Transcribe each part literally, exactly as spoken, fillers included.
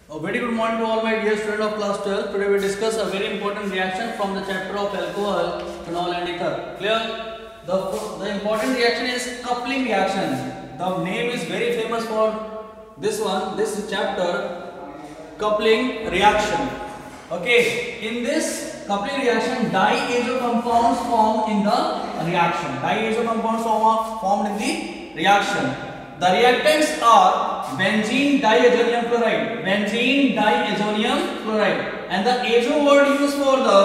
A very good morning to all my dear students of class twelve. Today we discuss a very important reaction from the chapter of alcohol, phenol and ether. Clear? The, the important reaction is coupling reaction. The name is very famous for this one, this chapter, coupling reaction. Okay, in this coupling reaction, diazo compounds form in the reaction. Diazo compounds form formed in the reaction. The reactants are benzene diazonium chloride, benzene diazonium chloride, and the azo word used for the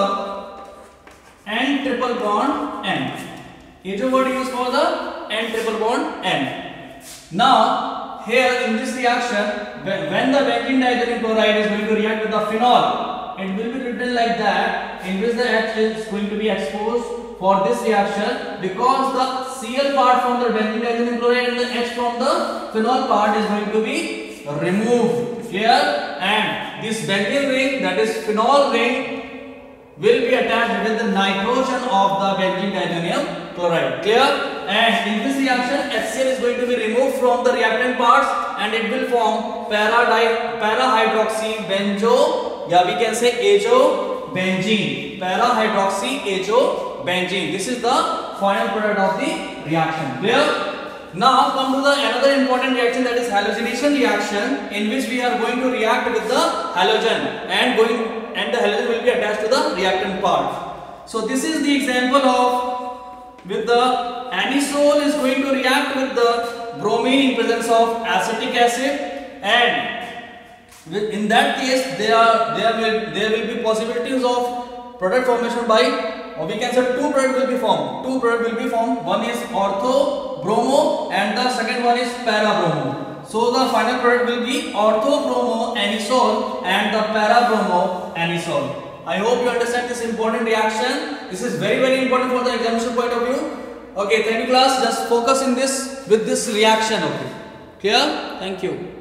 N triple bond N. Azo word used for the N triple bond N. Now, here in this reaction, when the benzene diazonium chloride is going to react with the phenol, it will be written like that, in which the H is going to be exposed for this reaction, because the Cl part from the benzene diazonium chloride and the H from the phenol part is going to be removed. Clear? And this benzene ring, that is phenol ring, will be attached with the nitrogen of the benzene diazonium chloride. Clear? And in this reaction, HCl is going to be removed from the reactant parts and it will form para hydroxy benzo, yeah, we can say azo benzene. Para hydroxy azo benzene. This is the final product of the reaction. Clear? Now come to the another important reaction, that is halogenation reaction, in which we are going to react with the halogen and going and the halogen will be attached to the reactant part. So this is the example of with the anisole is going to react with the bromine in presence of acetic acid, and with, in that case there are there will there will be possibilities of product formation by, or we can say two products will be formed. Two products will be formed. One is ortho bromo and the second one is para bromo. So the final product will be ortho bromo anisole and the para bromo anisole. I hope you understand this important reaction. This is very very important for the examination point of view. Okay, thank you class. Just focus in this with this reaction. Okay, clear? Thank you.